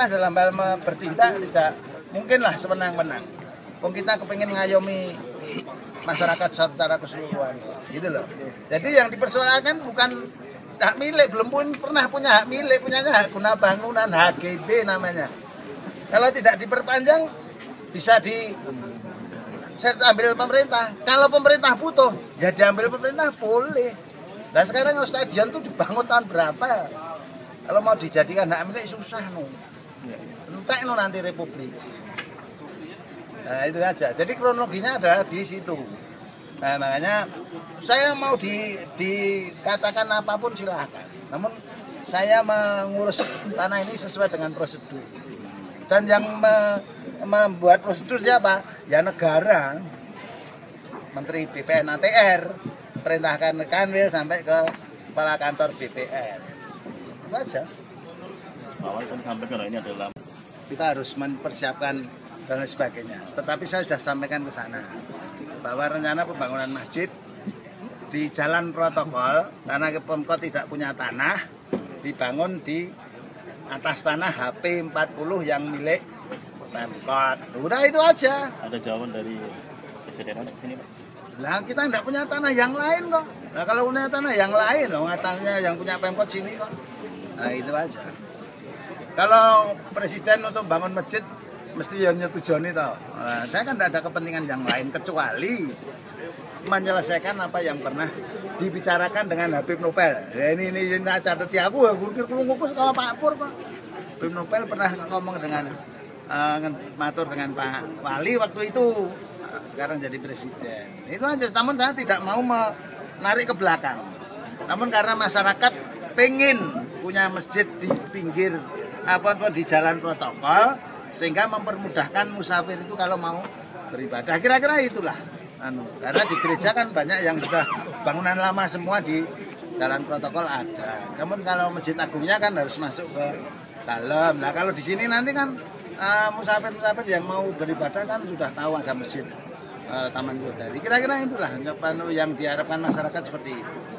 pemerintah dalam hal bertindak tidak mungkinlah sewenang-wenang. Wong kita kepengen ngayomi masyarakat secara keseluruhan, gitu loh. Jadi yang dipersoalkan bukan hak milik, belum pun pernah punya hak milik, punyanya hak guna bangunan, HGB namanya. Kalau tidak diperpanjang bisa ambil pemerintah. Kalau pemerintah butuh, ya diambil pemerintah boleh. Nah sekarang stadion tuh dibangun tahun berapa? Kalau mau dijadikan hak milik susah entek nanti Republik. Nah itu aja. Jadi kronologinya ada di situ. Nah makanya saya mau dikatakan apapun silahkan. Namun saya mengurus tanah ini sesuai dengan prosedur. Dan yang membuat prosedur siapa? Ya negara. Menteri BPN ATR perintahkan ke Kanwil sampai ke kepala kantor BPN. Itu aja. Awal kan sampaikan ini adalah kita harus mempersiapkan dan lain sebagainya. Tetapi saya sudah sampaikan ke sana bahwa rencana pembangunan masjid di jalan protokol karena Pemkot tidak punya tanah dibangun di atas tanah HP 40 yang milik Pemkot. Udah itu aja. Ada jawaban dari Presiden di sini, Pak. Nah kita tidak punya tanah yang lain kok. Nah kalau punya tanah yang lain loh, tanahnya yang punya Pemkot sini kok. Nah itu aja. Kalau presiden untuk bangun masjid mesti yang nyetujoni tau. Nah, saya kan tidak ada kepentingan yang lain kecuali menyelesaikan apa yang pernah dibicarakan dengan Habib Nopel. Ya ini catat ya aku ngukus kalau Pak Pur Pak. Habib Nopel pernah ngomong dengan matur dengan Pak Wali waktu itu. Sekarang jadi presiden. Itu aja. Namun saya tidak mau menarik ke belakang. Namun karena masyarakat pengen punya masjid di pinggir apa di jalan protokol sehingga mempermudahkan musafir itu kalau mau beribadah. Kira-kira itulah. Karena di gereja kan banyak yang sudah bangunan lama semua di jalan protokol ada. Namun kalau masjid agungnya kan harus masuk ke dalam. Nah kalau di sini nanti kan musafir-musafir yang mau beribadah kan sudah tahu ada masjid Taman Sodari. Kira-kira itulah yang diharapkan masyarakat seperti itu.